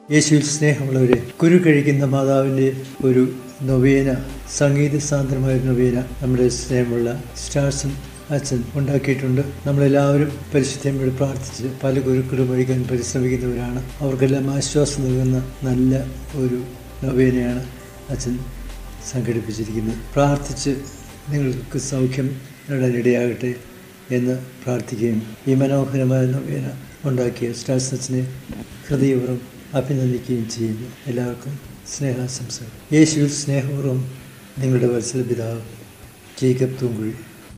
യേശുവിൽ സ്നേഹമുള്ളവരെ, കുരു കഴിക്കുന്ന മാതാവിൻ്റെ ഒരു നൊവേന, സംഗീത സാന്ദ്രമായ നൊവേന നമ്മുടെ സ്നേഹമുള്ള സ്റ്റാർസൺ അച്ഛൻ ഉണ്ടാക്കിയിട്ടുണ്ട്. നമ്മളെല്ലാവരും പരിശുദ്ധയോട് പ്രാർത്ഥിച്ച് പല കുരുക്കളും ഒഴിക്കാൻ പരിശ്രമിക്കുന്നവരാണ്. അവർക്കെല്ലാം ആശ്വാസം നൽകുന്ന നല്ല ഒരു നൊവേനയാണ് അച്ഛൻ സംഘടിപ്പിച്ചിരിക്കുന്നത്. പ്രാർത്ഥിച്ച് നിങ്ങൾക്ക് സൗഖ്യം നേടാനിടയാകട്ടെ എന്ന് പ്രാർത്ഥിക്കുകയും ഈ മനോഹരമായ നൊവേന ഉണ്ടാക്കിയ സ്റ്റാർസൺ അച്ഛനെ ഹൃദയപൂർവ്വം അഭിനന്ദിക്കുകയും ചെയ്യുന്നു. എല്ലാവർക്കും സ്നേഹാശംസകൾ. യേശുവിൽ സ്നേഹപൂർവ്വം നിങ്ങളുടെ വത്സല പിതാവ് ജേക്കബ് തൂങ്കുഴി.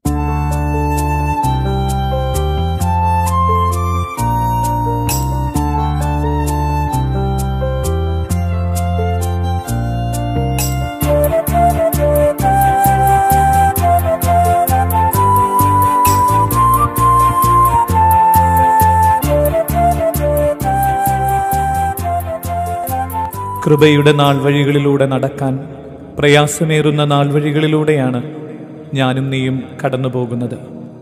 കൃപയുടെ നാൾ വഴികളിലൂടെ നടക്കാൻ പ്രയാസമേറുന്ന നാൾ വഴികളിലൂടെയാണ് ഞാനും നീയും കടന്നുപോകുന്നത്.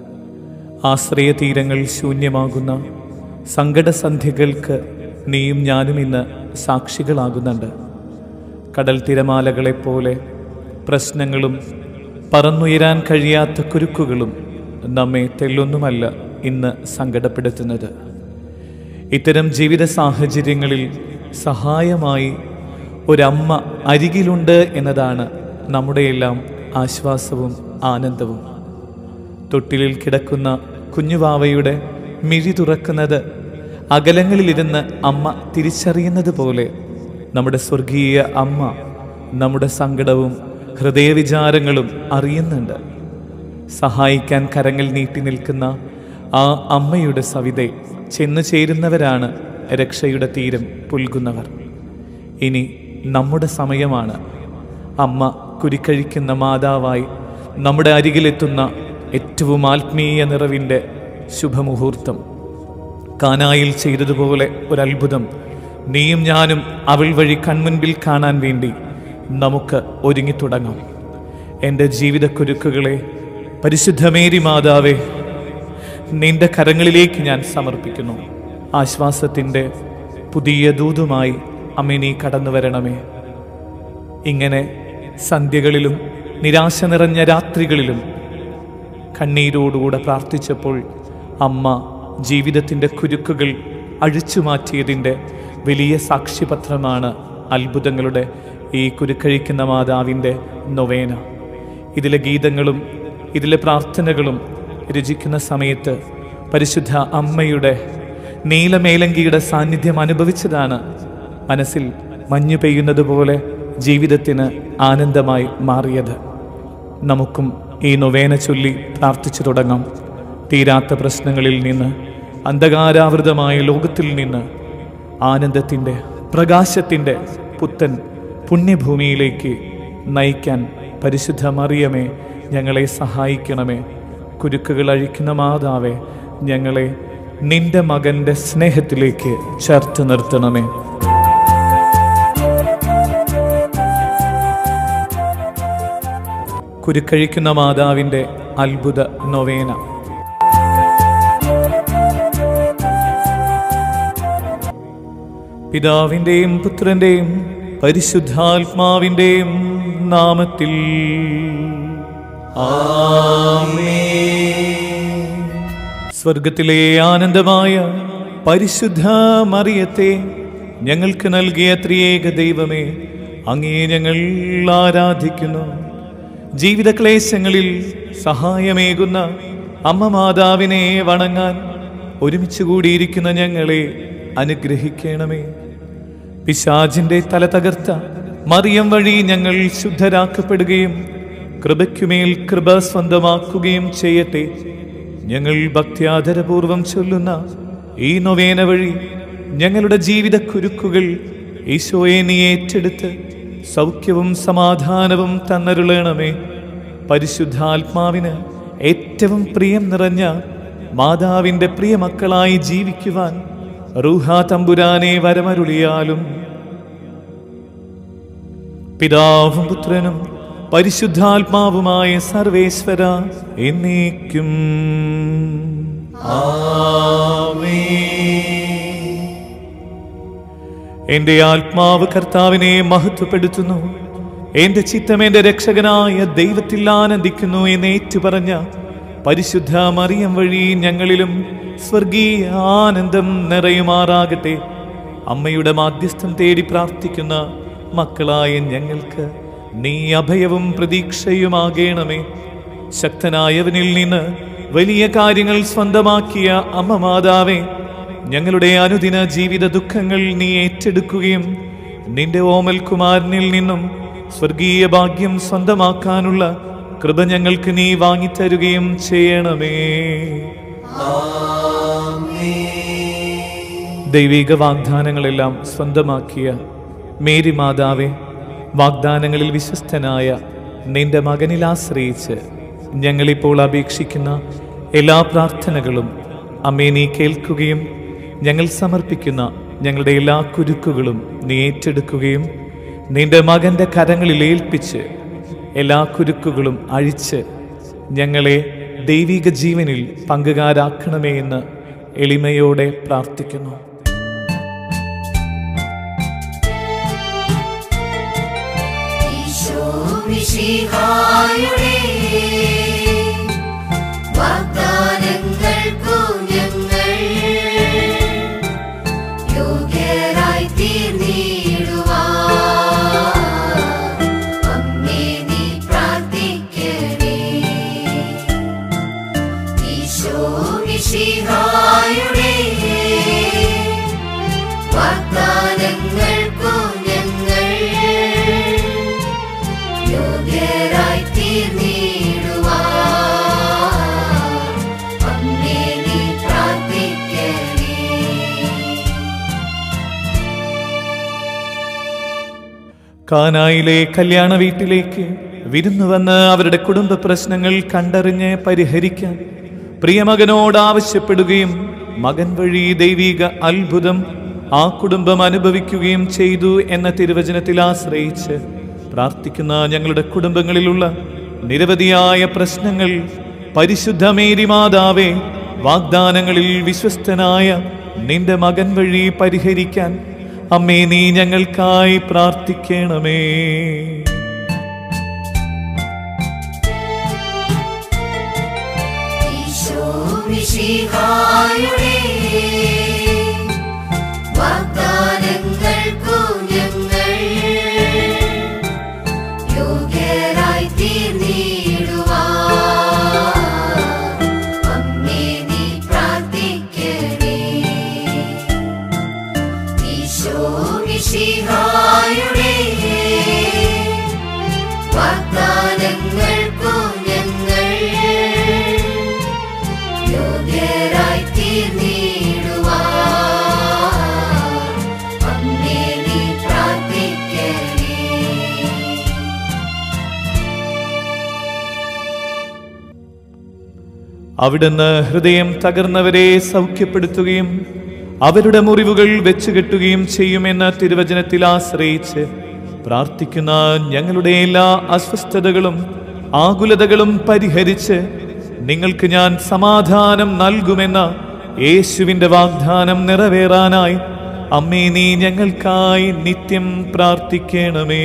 ആശ്രയ തീരങ്ങൾ ശൂന്യമാകുന്ന സങ്കടസന്ധ്യകൾക്ക് നീയും ഞാനും ഇന്ന് സാക്ഷികളാകുന്നുണ്ട്. കടൽ തിരമാലകളെപ്പോലെ പ്രശ്നങ്ങളും പറന്നുയരാൻ കഴിയാത്ത കുരുക്കുകളും നമ്മെ തെല്ലൊന്നുമല്ല ഇന്ന് സങ്കടപ്പെടുത്തുന്നത്. ഇത്തരം ജീവിത സാഹചര്യങ്ങളിൽ സഹായമായി ഒരമ്മ അരികിലുണ്ട് എന്നതാണ് നമ്മുടെയെല്ലാം ആശ്വാസവും ആനന്ദവും. തൊട്ടിലിൽ കിടക്കുന്ന കുഞ്ഞുവാവയുടെ മിഴി തുറക്കുന്നത് അകലങ്ങളിലിരുന്ന് അമ്മ തിരിച്ചറിയുന്നത് പോലെ നമ്മുടെ സ്വർഗീയ അമ്മ നമ്മുടെ സങ്കടവും ഹൃദയവിചാരങ്ങളും അറിയുന്നുണ്ട്. സഹായിക്കാൻ കരങ്ങൾ നീട്ടി നിൽക്കുന്ന ആ അമ്മയുടെ സവിധെ ചെന്നു ചേരുന്നവരാണ് രക്ഷയുടെ തീരം പുൽകുന്നവർ. ഇനി നമ്മുടെ സമയമാണ്. അമ്മ കുരിക്കഴിക്കുന്ന മാതാവായി നമ്മുടെ അരികിലെത്തുന്ന ഏറ്റവും ആത്മീയ നിറവിൻ്റെ ശുഭമുഹൂർത്തം. കാനായിൽ ചെയ്തതുപോലെ ഒരത്ഭുതം നീയും ഞാനും അവൾ വഴി കൺമുൻപിൽ കാണാൻ വേണ്ടി നമുക്ക് ഒരുങ്ങിത്തുടങ്ങാം. എൻ്റെ ജീവിതക്കുരുക്കുകളെ പരിശുദ്ധ മേരി മാതാവേ, നിന്റെ കരങ്ങളിലേക്ക് ഞാൻ സമർപ്പിക്കുന്നു. ആശ്വാസത്തിൻ്റെ പുതിയ ദൂതുമായി അമ്മേ നീ കടന്നു വരണമേ. ഇങ്ങനെ സന്ധ്യകളിലും നിരാശ നിറഞ്ഞ രാത്രികളിലും കണ്ണീരോടുകൂടെ പ്രാർത്ഥിച്ചപ്പോൾ അമ്മ ജീവിതത്തിൻ്റെ കുരുക്കുകൾ അഴിച്ചു മാറ്റിയതിൻ്റെ വലിയ സാക്ഷ്യപത്രമാണ് അത്ഭുതങ്ങളുടെ ഈ കുരുക്കഴിക്കുന്ന മാതാവിൻ്റെ നൊവേന. ഇതിലെ ഗീതങ്ങളും ഇതിലെ പ്രാർത്ഥനകളും രചിക്കുന്ന സമയത്ത് പരിശുദ്ധ അമ്മയുടെ നീലമേലങ്കിയുടെ സാന്നിധ്യം അനുഭവിച്ചതാണ് മനസ്സിൽ മഞ്ഞു പെയ്യുന്നത് പോലെ ജീവിതത്തിന് ആനന്ദമായി മാറിയത്. നമുക്കും ഈ നൊവേന ചൊല്ലി പ്രാർത്ഥിച്ചു തുടങ്ങാം. തീരാത്ത പ്രശ്നങ്ങളിൽ നിന്ന്, അന്ധകാരാവൃതമായ ലോകത്തിൽ നിന്ന് ആനന്ദത്തിൻ്റെ പ്രകാശത്തിൻ്റെ പുത്തൻ പുണ്യഭൂമിയിലേക്ക് നയിക്കാൻ പരിശുദ്ധ മറിയമേ ഞങ്ങളെ സഹായിക്കണമേ. കുരുക്കുകൾ അഴിക്കുന്ന മാതാവേ, ഞങ്ങളെ നിന്റെ മകന്റെ സ്നേഹത്തിലേക്ക് ചേർത്ത് നിർത്തണമേ. കുരുക്കഴിക്കുന്ന മാതാവിൻ്റെ അത്ഭുത നൊവേന. പിതാവിൻ്റെയും പുത്രൻ്റെയും പരിശുദ്ധാത്മാവിൻ്റെയും നാമത്തിൽ ആമേൻ. സ്വർഗത്തിലെ ആനന്ദമായ പരിശുദ്ധ മറിയത്തെ ഞങ്ങൾക്ക് നൽകിയ ത്രിയേക ദൈവമേ, അങ്ങേ ഞങ്ങൾ ആരാധിക്കുന്നു. ജീവിത ക്ലേശങ്ങളിൽ സഹായമേകുന്ന അമ്മ മാതാവിനെ വണങ്ങാൻ ഒരുമിച്ച് കൂടിയിരിക്കുന്ന ഞങ്ങളെ അനുഗ്രഹിക്കണമേ. പിശാചിന്റെ തല തകർത്ത മറിയം വഴി ഞങ്ങൾ ശുദ്ധരാക്കപ്പെടുകയും കൃപയ്ക്കുമേൽ കൃപ സ്വന്തമാക്കുകയും ചെയ്യട്ടെ. ഞങ്ങൾ ഭക്ത്യാദരപൂർവം ചൊല്ലുന്ന ഈ നൊവേന വഴി ഞങ്ങളുടെ ജീവിത കുരുക്കുകൾ ഈശോയെ നീ ഏറ്റെടുത്ത് സൗഖ്യവും സമാധാനവും തന്നരുളണമേ. പരിശുദ്ധാത്മാവിന് ഏറ്റവും പ്രിയം നിറഞ്ഞ മാതാവിൻ്റെ പ്രിയ മക്കളായി ജീവിക്കുവാൻ റൂഹാ തമ്പുരാനെ വരമരുളിയാലും പിതാവും പുത്രനും പരിശുദ്ധാത്മാവുമായ സർവേശ്വര എന്നേക്കും ആമേൻ. എന്റെ ആത്മാവ് കർത്താവിനെ മഹത്വപ്പെടുത്തുന്നു. എന്റെ ചിത്തം എന്റെ രക്ഷകനായ ദൈവത്തിൽ ആനന്ദിക്കുന്നു എന്ന് ഏറ്റുപറഞ്ഞ പരിശുദ്ധ മറിയം വഴി ഞങ്ങളിലും സ്വർഗീയ ആനന്ദം നിറയുമാറാകട്ടെ. അമ്മയുടെ മാധ്യസ്ഥം തേടി പ്രാർത്ഥിക്കുന്ന മക്കളായ ഞങ്ങൾക്ക് നീ അഭയവും പ്രതീക്ഷയുമാകേണമേ. ശക്തനായവനിൽ നിന്ന് വലിയ കാര്യങ്ങൾ സ്വന്തമാക്കിയ അമ്മ മാതാവേ, ഞങ്ങളുടെ അനുദിന ജീവിത ദുഃഖങ്ങൾ നീ ഏറ്റെടുക്കുകയും നിന്റെ ഓമൽ കുമാരനിൽ നിന്നും സ്വർഗീയ ഭാഗ്യം സ്വന്തമാക്കാനുള്ള കൃപ ഞങ്ങൾക്ക് നീ വാങ്ങിത്തരുകയും ചെയ്യണമേ. ദൈവിക വാഗ്ദാനങ്ങളെല്ലാം സ്വന്തമാക്കിയ മേരി മാതാവേ, വാഗ്ദാനങ്ങളിൽ വിശ്വസ്തനായ നിന്റെ മകനിൽ ആശ്രയിച്ച് ഞങ്ങളിപ്പോൾ അപേക്ഷിക്കുന്ന എല്ലാ പ്രാർത്ഥനകളും അമ്മേ നീ കേൾക്കുകയും ഞങ്ങൾ സമർപ്പിക്കുന്ന ഞങ്ങളുടെ എല്ലാ കുരുക്കുകളും നീ ഏറ്റെടുക്കുകയും നിന്റെ മകന്റെ കരങ്ങളിൽ ഏൽപ്പിച്ച് എല്ലാ കുരുക്കുകളും അഴിച്ച് ഞങ്ങളെ ദൈവിക ജീവനിൽ പങ്കുകാരാക്കണമേ എന്ന് എളിമയോടെ പ്രാർത്ഥിക്കുന്നു. കാനായിലെ കല്യാണ വീട്ടിലേക്ക് വിരുന്നു വന്ന് അവരുടെ കുടുംബ പ്രശ്നങ്ങൾ കണ്ടറിഞ്ഞ് പരിഹരിക്കാൻ പ്രിയമകനോട് ആവശ്യപ്പെടുകയും മകൻ വഴി ദൈവിക അത്ഭുതം ആ കുടുംബം അനുഭവിക്കുകയും ചെയ്തു എന്ന തിരുവചനത്തിൽ ആശ്രയിച്ച് പ്രാർത്ഥിക്കുന്ന ഞങ്ങളുടെ കുടുംബങ്ങളിലുള്ള നിരവധിയായ പ്രശ്നങ്ങൾ പരിശുദ്ധ മേരി മാതാവേ, വാഗ്ദാനങ്ങളിൽ വിശ്വസ്തനായ നിന്റെ മകൻ വഴി പരിഹരിക്കാൻ അമ്മേ നീ ഞങ്ങൾക്കായി പ്രാർത്ഥിക്കണമേ. അവിടുന്ന് ഹൃദയം തകർന്നവരെ സൗഖ്യപ്പെടുത്തുകയും അവരുടെ മുറിവുകൾ വെച്ചുകെട്ടുകയും ചെയ്യുമെന്ന തിരുവചനത്തിൽ ആശ്രയിച്ച് പ്രാർത്ഥിക്കുന്ന ഞങ്ങളുടെ എല്ലാ അസ്വസ്ഥതകളും ആകുലതകളും പരിഹരിച്ച് നിങ്ങൾക്ക് ഞാൻ സമാധാനം നൽകുമെന്ന യേശുവിന്റെ വാഗ്ദാനം നിറവേറാനായി അമ്മേ നീ ഞങ്ങൾക്കായി നിത്യം പ്രാർത്ഥിക്കണമേ.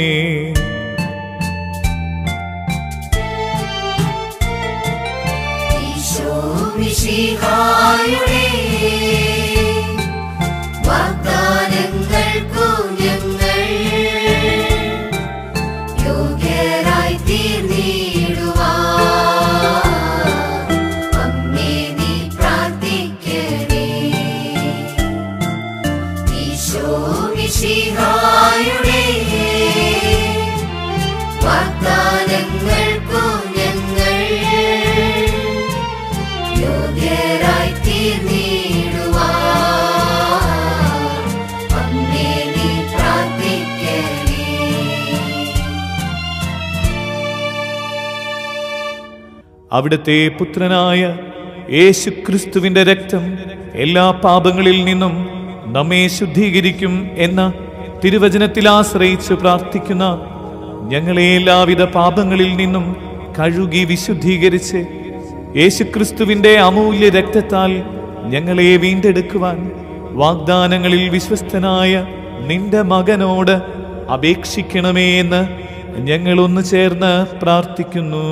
അവിടുത്തെ പുത്രനായ യേശു ക്രിസ്തുവിന്റെ രക്തം എല്ലാ പാപങ്ങളിൽ നിന്നും നമ്മെ ശുദ്ധീകരിക്കും എന്ന തിരുവചനത്തിൽ ആശ്രയിച്ച് പ്രാർത്ഥിക്കുന്ന ഞങ്ങളെ എല്ലാവിധ പാപങ്ങളിൽ നിന്നും കഴുകി വിശുദ്ധീകരിച്ച് യേശുക്രിസ്തുവിന്റെ അമൂല്യ രക്തത്താൽ ഞങ്ങളെ വീണ്ടെടുക്കുവാൻ വാഗ്ദാനങ്ങളിൽ വിശ്വസ്തനായ നിന്റെ മകനോട് അപേക്ഷിക്കണമേ എന്ന് ഞങ്ങൾ ഒന്ന് ചേർന്ന് പ്രാർത്ഥിക്കുന്നു.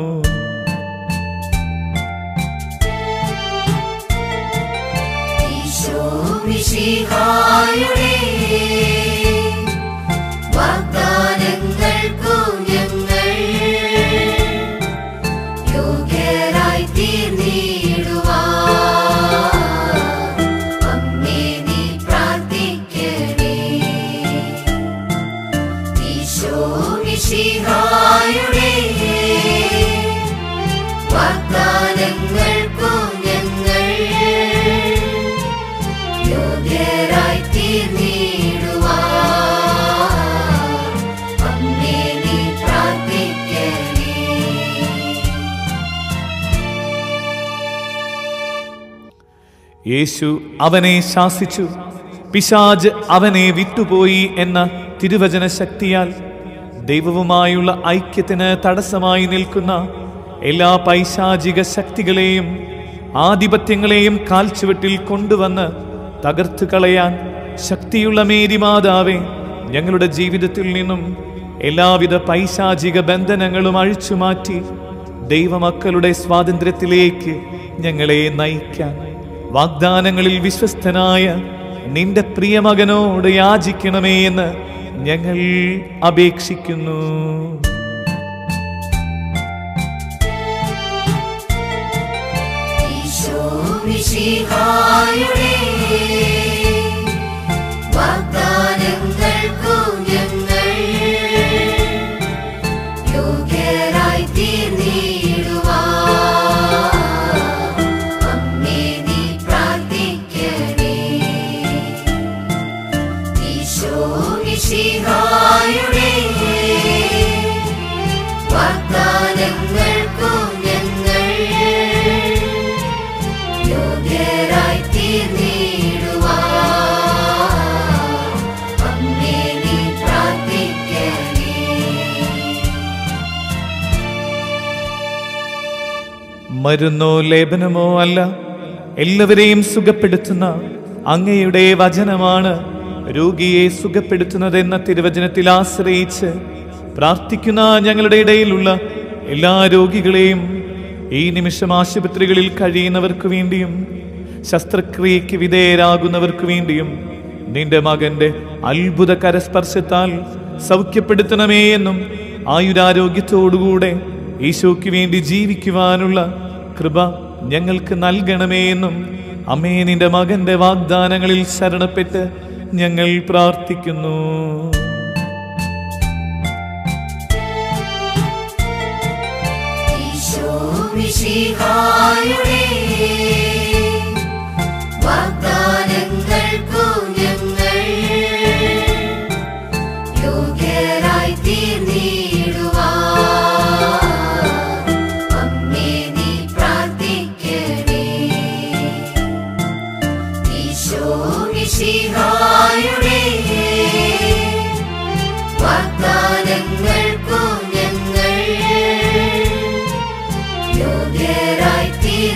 വാഗ്ദാനങ്ങൾക്കു ഞങ്ങൾ യോഗ്യരായി തീർന്നിടുവാൻ അമ്മേ നീ പ്രാർത്ഥിക്കണേ. ഈശോ മിശിഹായുടെ വാഗ്ദാനങ്ങൾക്കു ഞങ്ങൾ യോഗ്യരായി തീർന്നിടുവാൻ അമ്മേ നീ പ്രാർത്ഥിക്കണേ. യേശു അവനെ ശാസിച്ചു, പിശാച് അവനെ വിട്ടുപോയി എന്ന തിരുവചന ശക്തിയാൽ ദൈവവുമായുള്ള ഐക്യത്തിന് തടസ്സമായി നിൽക്കുന്ന എല്ലാ പൈശാചിക ശക്തികളെയും ആധിപത്യങ്ങളെയും കാൽച്ചുവട്ടിൽ കൊണ്ടുവന്ന് തകർത്തു കളയാൻ ശക്തിയുള്ള മേരി മാതാവേ, ഞങ്ങളുടെ ജീവിതത്തിൽ നിന്നും എല്ലാവിധ പൈശാചിക ബന്ധനങ്ങളും അഴിച്ചുമാറ്റി ദൈവമക്കളുടെ സ്വാതന്ത്ര്യത്തിലേക്ക് ഞങ്ങളെ നയിക്കാൻ വാഗ്ദാനങ്ങളിൽ വിശ്വസ്തനായ നിന്റെ പ്രിയമകനോട് യാചിക്കണമേ എന്ന് ഞങ്ങൾ അപേക്ഷിക്കുന്നു. ഈശോ മിശിഹായുടെ വാഗ്ദാനങ്ങൾക്കു ഞങ്ങൾ യോഗ്യരായി തീർന്നിടുവാൻ അമ്മേ നീ പ്രാർത്ഥിക്കണേ. ഈശോ മിശിഹായുടെ വാഗ്ദാനങ്ങൾക്കു ഞങ്ങൾ യോഗ്യരായി തീർന്നിടുവാൻ അമ്മേ നീ പ്രാർത്ഥിക്കണേ. മരുന്നോ ലേപനമോ അല്ല, എല്ലാവരെയും സുഖപ്പെടുത്തുന്ന അങ്ങയുടെ വചനമാണ് രോഗിയെ സുഖപ്പെടുത്തുന്നതെന്ന തിരുവചനത്തിൽ ആശ്രയിച്ച് പ്രാർത്ഥിക്കുന്ന ഞങ്ങളുടെ ഇടയിലുള്ള എല്ലാ രോഗികളെയും, ഈ നിമിഷം ആശുപത്രികളിൽ കഴിയുന്നവർക്ക് വേണ്ടിയും ശസ്ത്രക്രിയയ്ക്ക് വിധേയരാകുന്നവർക്ക് വേണ്ടിയും നിന്റെ മകന്റെ അത്ഭുത കരസ്പർശത്താൽ സൗഖ്യപ്പെടുത്തണമേ എന്നും ആയുരാരോഗ്യത്തോടുകൂടെ ഈശോയ്ക്ക് വേണ്ടി ജീവിക്കുവാനുള്ള കൃപ ഞങ്ങൾക്ക് നൽകണമേ എന്നും അമ്മേ നിന്റെ മകന്റെ വാഗ്ദാനങ്ങളിൽ ശരണപ്പെട്ട് ഞങ്ങൾ പ്രാർത്ഥിക്കുന്നു. ഈശോ മിശിഹായുടെ വാഗ്ദാനങ്ങൾക്കു ഞങ്ങൾ യോഗ്യരായി തീർന്നിടുവാൻ അമ്മേ നീ പ്രാർത്ഥിക്കണേ. ഈശോ മിശിഹായുടെ വാഗ്ദാനങ്ങൾക്കു ഞങ്ങൾ യോഗ്യരായി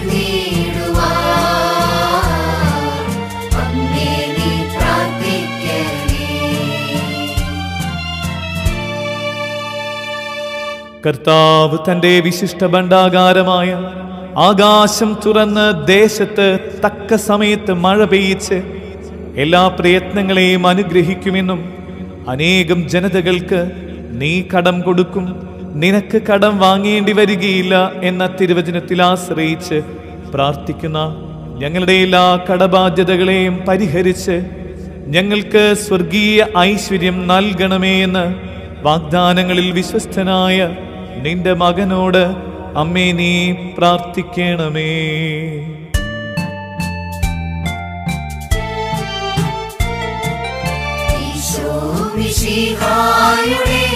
തീർന്നിടുവാൻ അമ്മേ നീ പ്രാർത്ഥിക്കണേ. കർത്താവ് തന്റെ വിശിഷ്ട ഭണ്ഡാകാരമായ ആകാശം തുറന്ന് ദേശത്ത് തക്ക സമയത്ത് മഴ പെയ്യിച്ച് എല്ലാ പ്രയത്നങ്ങളെയും അനുഗ്രഹിക്കുമെന്നും അനേകം ജനതകൾക്ക് നീ കടം കൊടുക്കും, നിനക്ക് കടം വാങ്ങേണ്ടി വരികയില്ല എന്ന തിരുവചനത്തിൽ ആശ്രയിച്ച് പ്രാർത്ഥിക്കുന്ന ഞങ്ങളുടെ എല്ലാ കടബാധ്യതകളെയും പരിഹരിച്ച് ഞങ്ങൾക്ക് സ്വർഗീയ ഐശ്വര്യം നൽകണമേ എന്ന് വാഗ്ദാനങ്ങളിൽ വിശ്വസ്തനായ നിന്റെ മകനോട് അമ്മേ നീ പ്രാർത്ഥിക്കണമേ. ഈശോ മിശിഹായുടെ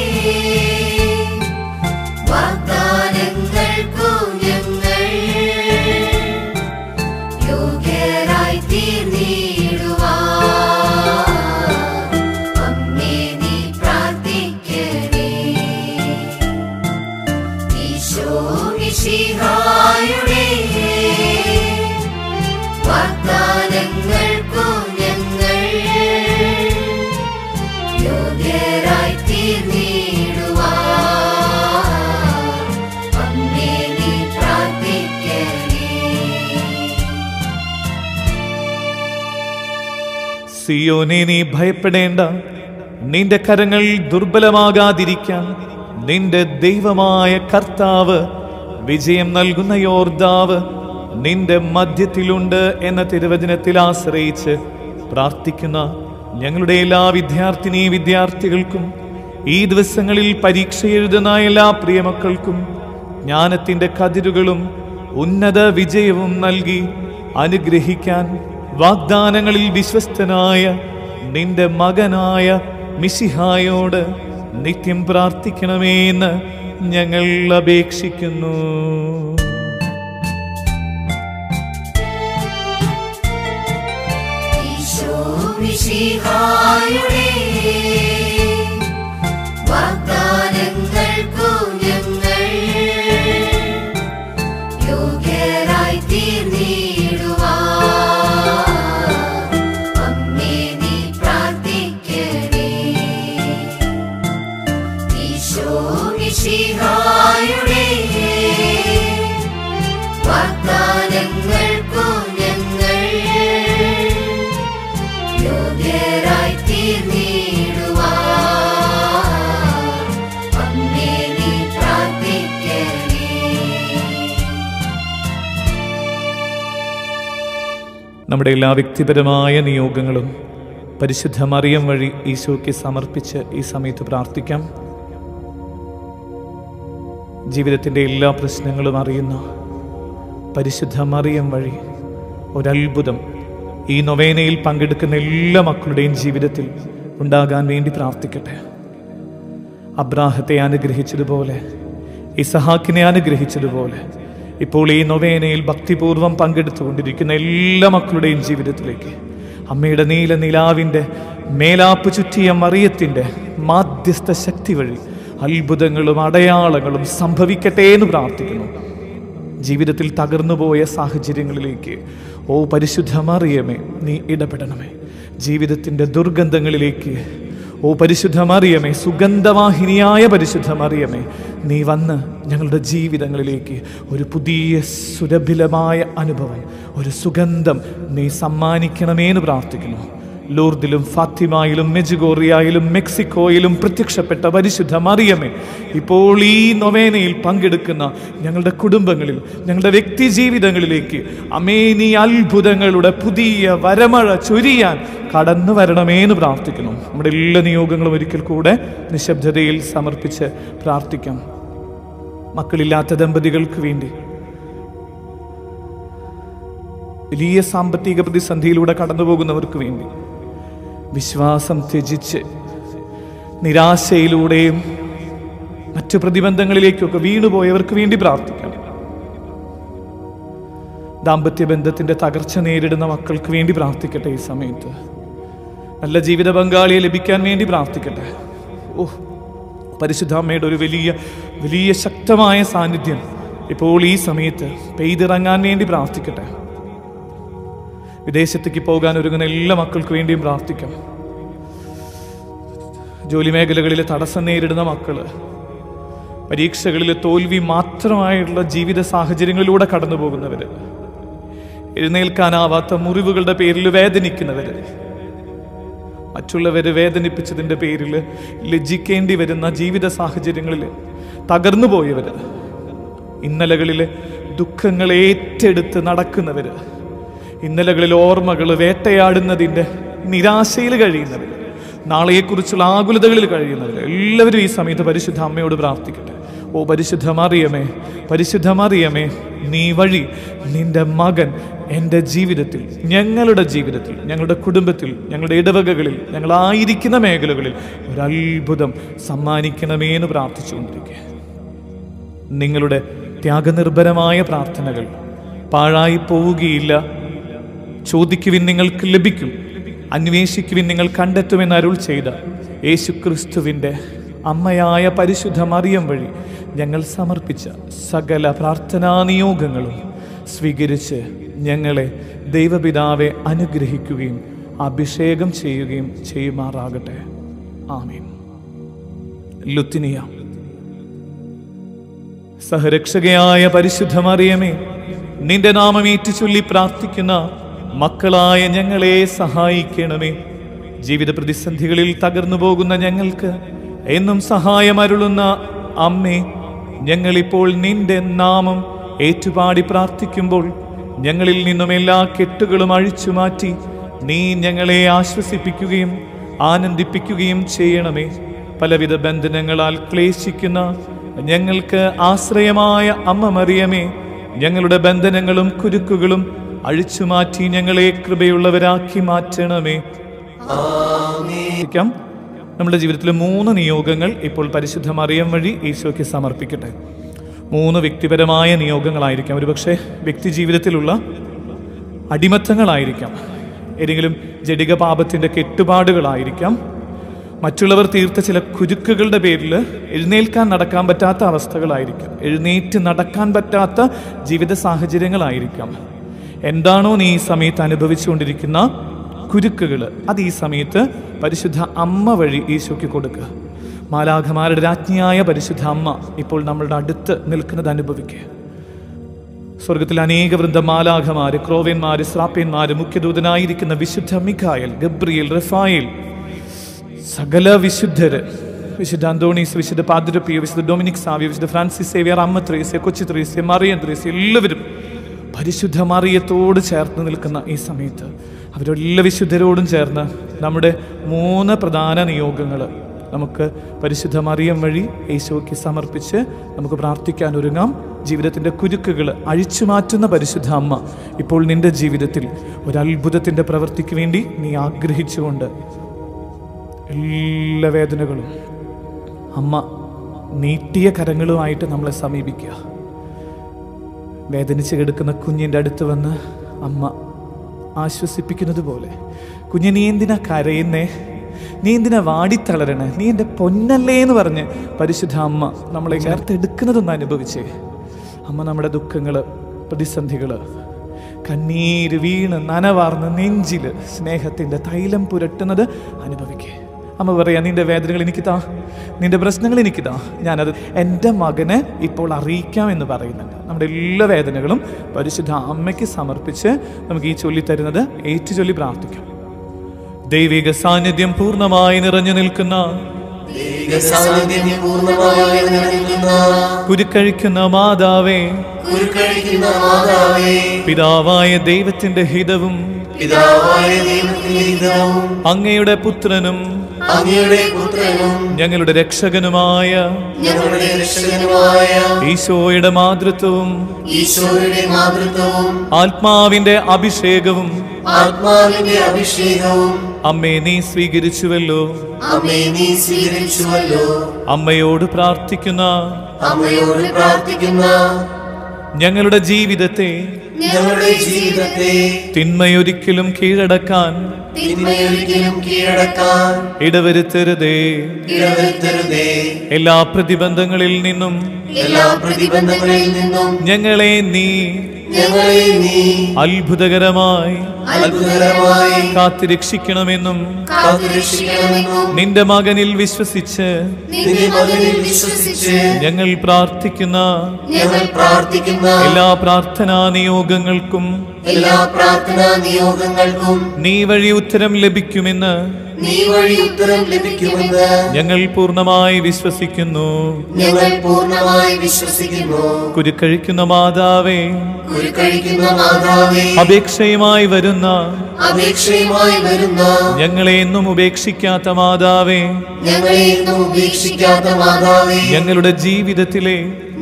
വാഗ്ദാനങ്ങൾക്കു ഞങ്ങൾ യോഗ്യരായി തീർന്നിടുവാൻ അമ്മേ നീ പ്രാർത്ഥിക്കണേ. ഈശോ മിശിഹായുടെ വാഗ്ദാനങ്ങൾക്കു ഞങ്ങൾ സിയോനെ, നീ ഭയപ്പെടേണ്ട. നിന്റെ കരങ്ങൾ ദുർബലമാകാതിരിക്കാൻ നിന്റെ ദൈവമായ കർത്താവ്, വിജയം നൽകുന്ന യോർദാവ് നിന്റെ മധ്യത്തിലുണ്ട് എന്ന തിരുവചനത്തിൽ ആശ്രയിച്ച് പ്രാർത്ഥിക്കുന്ന ഞങ്ങളുടെ എല്ലാ വിദ്യാർത്ഥികൾക്കും, ഈ ദിവസങ്ങളിൽ പരീക്ഷ എഴുതുന്ന എല്ലാ പ്രിയമക്കൾക്കും ജ്ഞാനത്തിന്റെ കതിരുകളും ഉന്നത വിജയവും നൽകി അനുഗ്രഹിക്കാൻ വാഗ്ദാനങ്ങളിൽ വിശ്വസ്തനായ നിന്റെ മകനായ മിശിഹായോട് നിത്യം പ്രാർത്ഥിക്കണമേ എന്ന് ഞങ്ങൾ അപേക്ഷിക്കുന്നു. മിശിഹായുടെ വാഗ്ദാനങ്ങൾക്കു ഞങ്ങൾ യോഗ്യരായി തീർന്നിടുവാൻ അമ്മേ നീ പ്രാർത്ഥിക്കണേ. ഈശോ മിശിഹായുടെ വാഗ്ദാനങ്ങൾക്കു ഞങ്ങൾ യോഗ്യരായി തീർന്നിടുവാൻ അമ്മേ നീ പ്രാർത്ഥിക്കണേ. നമ്മുടെ എല്ലാ വ്യക്തിപരമായ നിയോഗങ്ങളും പരിശുദ്ധ മറിയം വഴി ഈശോയ്ക്ക് സമർപ്പിച്ച് ഈ സമയത്ത് പ്രാർത്ഥിക്കാം. ജീവിതത്തിൻ്റെ എല്ലാ പ്രശ്നങ്ങളും അറിയുന്ന പരിശുദ്ധ മറിയം വഴി ഒരത്ഭുതം ഈ നൊവേനയിൽ പങ്കെടുക്കുന്ന എല്ലാ മക്കളുടെയും ജീവിതത്തിൽ ഉണ്ടാകാൻ വേണ്ടി പ്രാർത്ഥിക്കട്ടെ. അബ്രാഹത്തെ അനുഗ്രഹിച്ചതുപോലെ, ഇസഹാക്കിനെ അനുഗ്രഹിച്ചതുപോലെ, ഇപ്പോൾ ഈ നൊവേനയിൽ ഭക്തിപൂർവം പങ്കെടുത്തുകൊണ്ടിരിക്കുന്ന എല്ലാ മക്കളുടെയും ജീവിതത്തിലേക്ക് അമ്മയുടെ നീല നിലാവിൻ്റെ മേലാപ്പ് ചുറ്റിയ മറിയത്തിൻ്റെ മാധ്യസ്ഥ ശക്തി വഴി അത്ഭുതങ്ങളും അടയാളങ്ങളും സംഭവിക്കട്ടെ എന്ന് പ്രാർത്ഥിക്കുന്നു. ജീവിതത്തിൽ തകർന്നുപോയ സാഹചര്യങ്ങളിലേക്ക് ഓ പരിശുദ്ധ മറിയമേ നീ ഇടപെടണമേ. ജീവിതത്തിൻ്റെ ദുർഗന്ധങ്ങളിലേക്ക് ഓ പരിശുദ്ധ മറിയമേ, സുഗന്ധവാഹിനിയായ പരിശുദ്ധ മറിയമേ, നീ വന്ന് ഞങ്ങളുടെ ജീവിതങ്ങളിലേക്ക് ഒരു പുതിയ സുരഭിലമായ അനുഭവം, ഒരു സുഗന്ധം നീ സമ്മാനിക്കണമേന്ന് പ്രാർത്ഥിക്കുന്നു. ലൂർദിലും ഫാത്തിമയിലും മെജുഗോറിയയിലും മെക്സിക്കോയിലും പ്രത്യക്ഷപ്പെട്ട പരിശുദ്ധ മറിയമേ, ഇപ്പോൾ ഈ നൊവേനയിൽ പങ്കെടുക്കുന്ന ഞങ്ങളുടെ കുടുംബങ്ങളിൽ, ഞങ്ങളുടെ വ്യക്തി ജീവിതങ്ങളിലേക്ക് അമ്മേ നീ അത്ഭുതങ്ങളുടെ പുതിയ വരമഴ ചൊരിയാൻ കടന്നു വരണമേന്ന് പ്രാർത്ഥിക്കുന്നു. നമ്മുടെ എല്ലാ നിയോഗങ്ങളും ഒരിക്കൽ കൂടെ നിശബ്ദതയിൽ സമർപ്പിച്ച് പ്രാർത്ഥിക്കാം. മക്കളില്ലാത്ത ദമ്പതികൾക്ക് വേണ്ടി, വലിയ സാമ്പത്തിക പ്രതിസന്ധിയിലൂടെ കടന്നു പോകുന്നവർക്ക് വേണ്ടി, വിശ്വാസം ത്യജിച്ച് നിരാശയിലൂടെയും മറ്റു പ്രതിബന്ധങ്ങളിലേക്കൊക്കെ വീണുപോയവർക്ക് വേണ്ടി പ്രാർത്ഥിക്കാം. ദാമ്പത്യ ബന്ധത്തിന്റെ തകർച്ച നേരിടുന്ന മക്കൾക്ക് വേണ്ടി പ്രാർത്ഥിക്കട്ടെ. ഈ സമയത്ത് നല്ല ജീവിത പങ്കാളിയെ ലഭിക്കാൻ വേണ്ടി പ്രാർത്ഥിക്കട്ടെ. പരിശുദ്ധ അമ്മയുടെ ഒരു വലിയ ശക്തമായ സാന്നിധ്യം ഇപ്പോൾ ഈ സമയത്ത് പെയ്തിറങ്ങാൻ വേണ്ടി പ്രാർത്ഥിക്കട്ടെ. വിദേശത്തേക്ക് പോകാൻ ഒരുങ്ങുന്ന എല്ലാ മക്കൾക്ക് വേണ്ടിയും പ്രാർത്ഥിക്കാം. ജോലി മേഖലകളിൽ തടസ്സം നേരിടുന്ന മക്കള്, പരീക്ഷകളിൽ തോൽവി മാത്രമായുള്ള ജീവിത സാഹചര്യങ്ങളിലൂടെ കടന്നു പോകുന്നവര്, എഴുന്നേൽക്കാനാവാത്ത മുറിവുകളുടെ പേരിൽ വേദനിക്കുന്നവര്, മറ്റുള്ളവരെ വേദനിപ്പിച്ചതിൻ്റെ പേരിൽ ലജ്ജിക്കേണ്ടി വരുന്ന ജീവിത സാഹചര്യങ്ങളിൽ തകർന്നു പോയവര്, ഇന്നലകളിൽ ദുഃഖങ്ങൾ ഏറ്റെടുത്ത് നടക്കുന്നവര്, ഇന്നലകളിൽ ഓർമ്മകൾ വേട്ടയാടുന്നതിൻ്റെ നിരാശയിൽ കഴിയുന്നവർ, നാളെയെക്കുറിച്ചുള്ള ആകുലതകളിൽ കഴിയുന്നവർ എല്ലാവരും ഈ സമയത്ത് പരിശുദ്ധ അമ്മയോട് പ്രാർത്ഥിക്കട്ടെ. ഓ പരിശുദ്ധ മറിയമേ, നീ വഴി നിന്റെ മകൻ എൻ്റെ ജീവിതത്തിൽ, ഞങ്ങളുടെ ജീവിതത്തിൽ, ഞങ്ങളുടെ കുടുംബത്തിൽ, ഞങ്ങളുടെ ഇടവകകളിൽ, ഞങ്ങളായിരിക്കുന്ന മേഖലകളിൽ ഒരത്ഭുതം സമ്മാനിക്കണമേ എന്ന് പ്രാർത്ഥിച്ചുകൊണ്ടിരിക്കുക. നിങ്ങളുടെ ത്യാഗനിർഭരമായ പ്രാർത്ഥനകൾ പാഴായി പോവുകയില്ല. ചോദിക്കുവിൻ നിങ്ങൾക്ക് ലഭിക്കും, അന്വേഷിക്കുവിൻ നിങ്ങൾ കണ്ടെത്തുമെന്ന് അരുൾ ചെയ്ത യേശുക്രിസ്തുവിൻ്റെ അമ്മയായ പരിശുദ്ധ മറിയം വഴി ഞങ്ങൾ സമർപ്പിച്ച സകല പ്രാർത്ഥനാ നിയോഗങ്ങളും സ്വീകരിച്ച് ഞങ്ങളെ ദൈവപിതാവെ അനുഗ്രഹിക്കുകയും അഭിഷേകം ചെയ്യുകയും ചെയ്യുമാറാകട്ടെ. ആമീൻ. ലുത്തിനിയ. സഹരക്ഷകയായ പരിശുദ്ധ മറിയമേ, നിന്റെ നാമം ഏറ്റുചൊല്ലി പ്രാർത്ഥിക്കുന്ന മക്കളായ ഞങ്ങളെ സഹായിക്കണമേ. ജീവിത പ്രതിസന്ധികളിൽ തകർന്നു പോകുന്ന ഞങ്ങൾക്ക് എന്നും സഹായമരുളുന്ന അമ്മേ, ഞങ്ങളിപ്പോൾ നിന്റെ നാമം ഏറ്റുപാടി പ്രാർത്ഥിക്കുമ്പോൾ ഞങ്ങളിൽ നിന്നും എല്ലാ കെട്ടുകളും അഴിച്ചു മാറ്റി നീ ഞങ്ങളെ ആശ്വസിപ്പിക്കുകയും ആനന്ദിപ്പിക്കുകയും ചെയ്യണമേ. പലവിധ ബന്ധനങ്ങളാൽ ക്ലേശിക്കുന്ന ഞങ്ങൾക്ക് ആശ്രയമായ അമ്മ മറിയമേ, ഞങ്ങളുടെ ബന്ധനങ്ങളും കുരുക്കുകളും അഴിച്ചുമാറ്റി ഞങ്ങളെ കൃപയുള്ളവരാക്കി മാറ്റണമേ. നമ്മുടെ ജീവിതത്തിലെ 3 നിയോഗങ്ങൾ ഇപ്പോൾ പരിശുദ്ധ മറിയം വഴി ഈശോയ്ക്ക് സമർപ്പിക്കട്ടെ. 3 വ്യക്തിപരമായ നിയോഗങ്ങളായിരിക്കാം. ഒരുപക്ഷെ വ്യക്തി ജീവിതത്തിലുള്ള അടിമത്തങ്ങളായിരിക്കാം, ഏതെങ്കിലും ജഡിക പാപത്തിൻ്റെ കെട്ടുപാടുകളായിരിക്കാം, മറ്റുള്ളവർ തീർത്ത ചില കുരുക്കുകളുടെ പേരിൽ എഴുന്നേൽക്കാൻ നടക്കാൻ പറ്റാത്ത അവസ്ഥകളായിരിക്കാം, എഴുന്നേറ്റ് നടക്കാൻ പറ്റാത്ത ജീവിത സാഹചര്യങ്ങളായിരിക്കാം. എന്താണോ നീ ഈ സമയത്ത് അനുഭവിച്ചുകൊണ്ടിരിക്കുന്ന കുരുക്കുകൾ, അത് ഈ സമയത്ത് പരിശുദ്ധ അമ്മ വഴി ഈശോയ്ക്ക് കൊടുക്കുക. മാലാഖമാരുടെ രാജ്ഞിയായ പരിശുദ്ധ അമ്മ ഇപ്പോൾ നമ്മളുടെ അടുത്ത് നിൽക്കുന്നത് അനുഭവിക്കുക. സ്വർഗത്തിൽ അനേക വൃന്ദ മാലാഖമാര്, ക്രോവ്യന്മാര്, ശ്രാപ്യന്മാര്, മുഖ്യദൂതനായിരിക്കുന്ന വിശുദ്ധ മിഖായേൽ, ഗബ്രിയേൽ, റഫായേൽ, സകല വിശുദ്ധര്, വിശുദ്ധ അന്തോണീസ്, വിശുദ്ധ പാദ്രപ്പിയോ, വിശുദ്ധ ഡൊമിനിക് സാവിയോ, വിശുദ്ധ ഫ്രാൻസിസ് സേവിയർ, അമ്മ ത്രേസ്യ, കൊച്ചു ത്രേസ്യ, മറിയം ത്രേസ്യ, എല്ലാവരും പരിശുദ്ധ മറിയത്തോട് ചേർന്ന് നിൽക്കുന്ന ഈ സമയത്ത് അവരെല്ലാ വിശുദ്ധരോടും ചേർന്ന് നമ്മുടെ 3 പ്രധാന നിയോഗങ്ങൾ നമുക്ക് പരിശുദ്ധ മറിയം വഴി ഈശോയ്ക്ക് സമർപ്പിച്ച് നമുക്ക് പ്രാർത്ഥിക്കാൻ ഒരുങ്ങാം. ജീവിതത്തിൻ്റെ കുരുക്കുകൾ അഴിച്ചു മാറ്റുന്ന പരിശുദ്ധ അമ്മ ഇപ്പോൾ നിന്റെ ജീവിതത്തിൽ ഒരത്ഭുതത്തിൻ്റെ പ്രവൃത്തിക്ക് വേണ്ടി നീ ആഗ്രഹിച്ചുകൊണ്ട് എല്ലാ വേദനകളും അമ്മ നീട്ടിയ കരങ്ങളുമായിട്ട് നമ്മളെ സമീപിക്കുക. വേദനിച്ച് കിടക്കുന്ന കുഞ്ഞിൻ്റെ അടുത്ത് വന്ന് അമ്മ ആശ്വസിപ്പിക്കുന്നത് പോലെ, കുഞ്ഞെ നീ എന്തിനാ കരയുന്നേ, നീ എന്തിനാ വാടിത്തളരണേ, നീ എൻ്റെ പൊന്നല്ലേ എന്ന് പറഞ്ഞ് പരിശുദ്ധ അമ്മ നമ്മളെ ചേർത്തെടുക്കുന്നതൊന്ന് അനുഭവിച്ചേ. അമ്മ നമ്മുടെ ദുഃഖങ്ങൾ, പ്രതിസന്ധികൾ, കണ്ണീര് വീണ് നനവാർന്ന് നെഞ്ചിൽ സ്നേഹത്തിൻ്റെ തൈലം പുരട്ടുന്നത് അനുഭവിക്കേ. അമ്മ പറയാ, നിന്റെ വേദനകൾ എനിക്ക് താ, നിന്റെ പ്രശ്നങ്ങൾ എനിക്ക് താ, ഞാനത് എൻ്റെ മകനെ ഇപ്പോൾ അറിയിക്കാം എന്ന് പറയുന്നുണ്ട്. നമ്മുടെ എല്ലാ വേദനകളും പരിശുദ്ധ അമ്മയ്ക്ക് സമർപ്പിച്ച് നമുക്ക് ഈ ചൊല്ലിത്തരുന്നത് ഏറ്റുചൊല്ലി പ്രാർത്ഥിക്കാം. ദൈവിക സാന്നിധ്യം പൂർണ്ണമായി നിറഞ്ഞു നിൽക്കുന്ന, കുരുക്കഴിക്കുന്ന മാതാവേ, പിതാവായ ദൈവത്തിന്റെ ഹിതവും അങ്ങയുടെ പുത്രനും ഞങ്ങളുടെ രക്ഷകനുമായ ഈശോയുടെ മാതൃത്വവും ആത്മാവിന്റെ അഭിഷേകവും അമ്മേ നീ സ്വീകരിച്ചുവല്ലോ. അമ്മയോട് പ്രാർത്ഥിക്കുന്ന ഞങ്ങളുടെ ജീവിതത്തെ തിന്മയൊരിക്കലും കീഴടക്കാൻ ഇടവരുത്തരുതേ. എല്ലാ പ്രതിബന്ധങ്ങളിൽ നിന്നും ഞങ്ങളെ നീ അത്ഭുതകരമായി കാത്തുരക്ഷിക്കണമെന്നും നിന്റെ മകനിൽ വിശ്വസിച്ച് ഞങ്ങൾ പ്രാർത്ഥിക്കുന്ന എല്ലാ പ്രാർത്ഥനാ നിയോഗങ്ങൾക്കും നീ വഴി ഉത്തരം ലഭിക്കുമെന്ന് ഞങ്ങൾ പൂർണ്ണമായി വിശ്വസിക്കുന്നു. കുരുക്കഴിക്കുന്ന മാതാവേ, അപേക്ഷയുമായി വരുന്ന ഞങ്ങളെ എന്നും ഉപേക്ഷിക്കാത്ത മാതാവേ, ഞങ്ങളുടെ ജീവിതത്തിലെ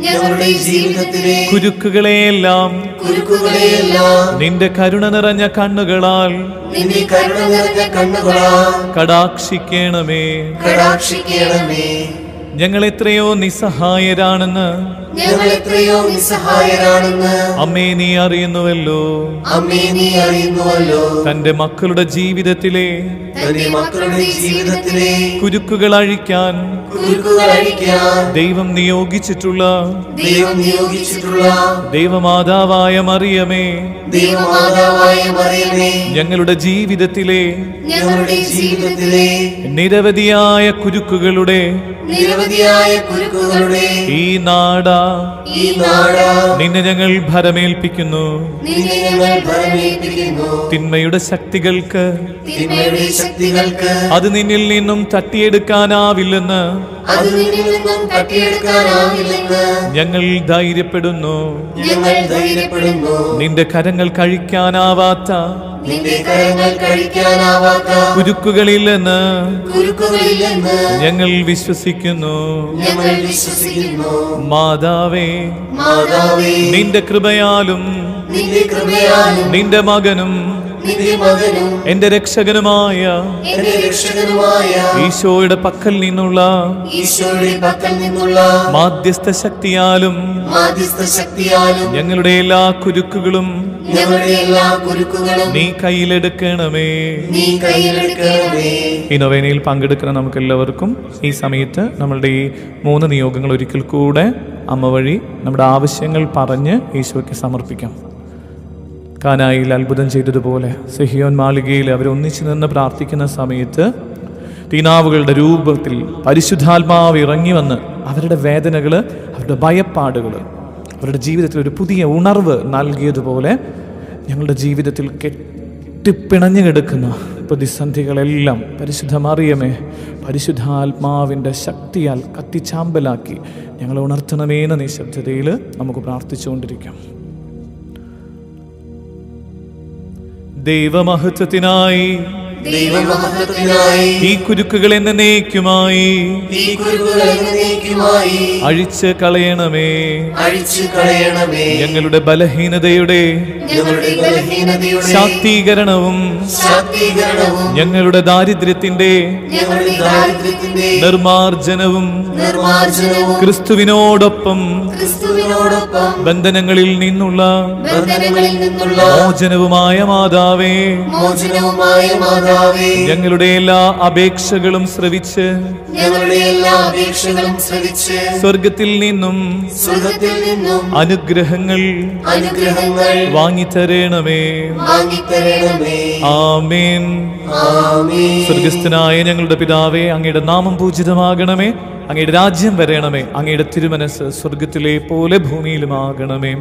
കുരുക്കുകളെയെല്ലാം നിന്റെ കരുണ നിറഞ്ഞ കണ്ണുകളാൽ കടാക്ഷിക്കണമേ. ഞങ്ങൾ എത്രയോ നിസ്സഹായരാണെന്ന് അമ്മേ നീ അറിയുന്നുവല്ലോ. തന്റെ മക്കളുടെ ജീവിതത്തിലെ കുരുക്കുകൾ അഴിക്കാൻ ദൈവം നിയോഗിച്ചിട്ടുള്ള ദൈവമാതാവായ മറിയമേ, ഞങ്ങളുടെ ജീവിതത്തിലെ നിരവധിയായ കുരുക്കുകളുടെ ഈ നാടാ ഈ നാട് നിന്നെ ഞങ്ങൾ ഭരമേൽപ്പിക്കുന്നു. നിന്നെ ഞങ്ങൾ ഭരമേൽപ്പിക്കുന്നു. തിന്മയുടെ ശക്തികൾക്ക് തിന്മയുടെ ശക്തികൾക്ക് അത് നിന്നിൽ നിന്നും തട്ടിയെടുക്കാനാവില്ലെന്ന് അത് നിന്നിൽ നിന്നും തട്ടിയെടുക്കാനാവില്ലെന്ന് ഞങ്ങൾ ധൈര്യപ്പെടുന്നു. ഞങ്ങൾ ധൈര്യപ്പെടുന്നു. നിന്റെ കരങ്ങൾ കഴിക്കാനാവാത്ത നിന്റെ കരങ്ങൾ കഴിക്കാനാവാത്ത കുരുക്കുകളില്ലെന്ന് കുരുക്കുകളില്ലെന്ന് ഞങ്ങൾ വിശ്വസിക്കുന്നു. ഞങ്ങൾ വിശ്വസിക്കുന്നു. മാതാവേ, മാതാവേ, നിന്റെ കൃപയാലും നിന്റെ കൃപയാലും നിന്റെ മകനും നിന്റെ മകനും എന്റെ രക്ഷകനുമായ എന്റെ രക്ഷകനുമായ ഈശോയുടെ പക്കൽ നിന്നുള്ള ഈശോയുടെ പക്കൽ നിന്നുള്ള മാധ്യസ്ഥ ശക്തിയാലും മാധ്യസ്ഥ ശക്തിയാലും ഞങ്ങളുടെ എല്ലാ കുരുക്കുകളും ഞങ്ങളുടെ എല്ലാ കുരുക്കുകളും നീ കയ്യിലെടുക്കണമേ. നീ കയ്യിലെടുക്കണമേ. ഈ നൊവേനയിൽ പങ്കെടുക്കുന്ന നമുക്ക് എല്ലാവർക്കും ഈ സമയത്ത് നമ്മളുടെ ഈ 3 നിയോഗങ്ങൾ ഒരിക്കൽ കൂടെ അമ്മ വഴി നമ്മുടെ ആവശ്യങ്ങൾ പറഞ്ഞ് ഈശോയ്ക്ക് സമർപ്പിക്കാം. കാനായിൽ അത്ഭുതം ചെയ്തതുപോലെ സിഹിയോൻ മാളികയിൽ അവർ ഒന്നിച്ചു നിന്ന് പ്രാർത്ഥിക്കുന്ന സമയത്ത് തീനാവുകളുടെ രൂപത്തിൽ പരിശുദ്ധാത്മാവ് ഇറങ്ങി വന്ന് അവരുടെ വേദനകൾ, അവരുടെ ഭയപ്പാടുകൾ, അവരുടെ ജീവിതത്തിൽ ഒരു പുതിയ ഉണർവ് നൽകിയതുപോലെ ഞങ്ങളുടെ ജീവിതത്തിൽ കെട്ടിപ്പിണഞ്ഞു കിടക്കുന്ന പ്രതിസന്ധികളെല്ലാം പരിശുദ്ധ മറിയമേ പരിശുദ്ധാത്മാവിൻ്റെ ശക്തിയാൽ കത്തിച്ചാമ്പലാക്കി ഞങ്ങളെ ഉണർത്തണമേന്ന നിശബ്ദതയിൽ നമുക്ക് പ്രാർത്ഥിച്ചുകൊണ്ടിരിക്കാം. ദൈവമഹത്വത്തിനായി ഈ കുരുക്കുകൾ എന്നേക്കുമായി അഴിച്ച് കളയണമേ. ഞങ്ങളുടെ ബലഹീനതയുടെ ശാക്തീകരണവും ഞങ്ങളുടെ ദാരിദ്ര്യത്തിന്റെ നിർമാർജനവും ക്രിസ്തുവിനോടൊപ്പം ബന്ധനങ്ങളിൽ നിന്നുള്ള മോചനവുമായ മാതാവേ, ഞങ്ങളുടെ എല്ലാ അപേക്ഷകളും ശ്രവിച്ച് സ്വർഗത്തിൽ നിന്നും അനുഗ്രഹങ്ങൾ വാങ്ങിത്തരണമേ. ആമേൻ. സ്വർഗസ്ഥനായ ഞങ്ങളുടെ പിതാവേ, അങ്ങയുടെ നാമം പൂജിതമാകണമേ, അങ്ങയുടെ രാജ്യം വരണമേ, അങ്ങയുടെ തിരുമനസ് സ്വർഗത്തിലെ പോലെ ഭൂമിയിലുമാകണമേ.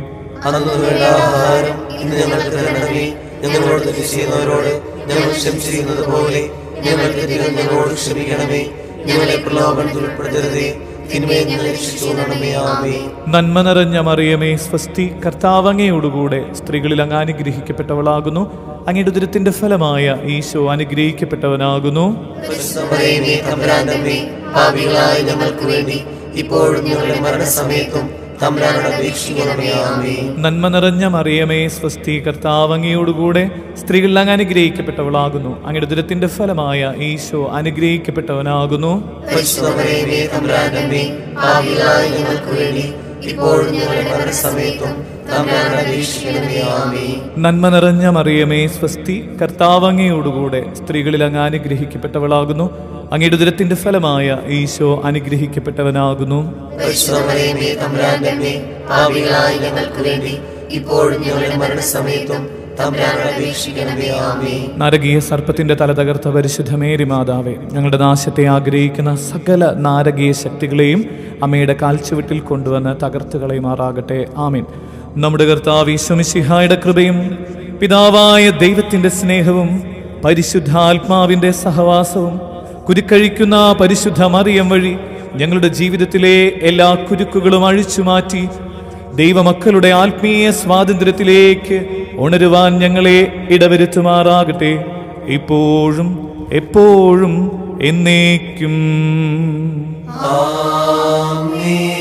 ഞങ്ങളോട് തെറ്റ് ചെയ്യുന്നവരോട് ഞങ്ങൾ ക്ഷമിച്ചിരിക്കുന്നത് പോലെ ഞങ്ങൾക്ക് ഞങ്ങളോട് ക്ഷമിക്കണമേ. ഞങ്ങളെ പ്രലോഭനത്തിൽ ഉൾപ്പെടുത്തരുതേ, തിന്മയെ ഞങ്ങളെ രക്ഷിച്ചുകൊള്ളണമേ. ആമേൻ. നന്മ നിറഞ്ഞ മറിയമേ സ്വസ്തി, കർത്താവ് അങ്ങയോടുകൂടെ സ്ത്രീകളിൽ അങ്ങ് അനുഗ്രഹിക്കപ്പെട്ടവളാകുന്നു. അങ്ങയുടെ ഉദരത്തിന്റെ ഫലമായ ഈശോ അനുഗ്രഹിക്കപ്പെട്ടവനാകുന്നു. പാപികളായ ഞങ്ങൾക്ക് വേണ്ടി ഇപ്പോഴും ഞങ്ങളുടെ മരണസമയത്തും നന്മ നിറഞ്ഞ മറിയമേ സ്വസ്തി, കർത്താവ് അങ്ങയോടുകൂടെ സ്ത്രീകളിൽ അങ്ങ് അനുഗ്രഹിക്കപ്പെട്ടവളാകുന്നു. അങ്ങയുടെ ഉദരത്തിന്റെ ഫലമായ ഈശോ അനുഗ്രഹിക്കപ്പെട്ടവനാകുന്നു. നന്മ നിറഞ്ഞ മറിയമേ സ്വസ്തി, കർത്താവ് അങ്ങയോടുകൂടെ സ്ത്രീകളിൽ അങ്ങ് അനുഗ്രഹിക്കപ്പെട്ടവളാകുന്നു. അങ്ങയുടെ ഉദരത്തിന്റെ ഫലമായ ഈശോ അനുഗ്രഹിക്കപ്പെട്ടവനാകുന്നു. നരകീയ സർപ്പത്തിന്റെ തല തകർത്ത പരിശുദ്ധ മേരി മാതാവേ, ഞങ്ങളുടെ നാശത്തെ ആഗ്രഹിക്കുന്ന സകല നാരകീയ ശക്തികളെയും അമ്മയുടെ കാൽച്ചുവട്ടിൽ കൊണ്ടുവന്ന് തകർത്ത് കളയുമാറാകട്ടെ. ആമീൻ. നമ്മുടെ കർത്താവ് ഈശോ മിശിഹായുടെ കൃപയും പിതാവായ ദൈവത്തിന്റെ സ്നേഹവും പരിശുദ്ധാത്മാവിന്റെ സഹവാസവും കുരുക്കഴിക്കുന്ന പരിശുദ്ധ മറിയം വഴി ഞങ്ങളുടെ ജീവിതത്തിലെ എല്ലാ കുരുക്കുകളും അഴിച്ചുമാറ്റി ദൈവമക്കളുടെ ആത്മീയ സ്വാതന്ത്ര്യത്തിലേക്ക് ഉണരുവാൻ ഞങ്ങളെ ഇടവരുത്തുമാറാകട്ടെ, ഇപ്പോഴും എപ്പോഴും എന്നേക്കും. ആമേൻ.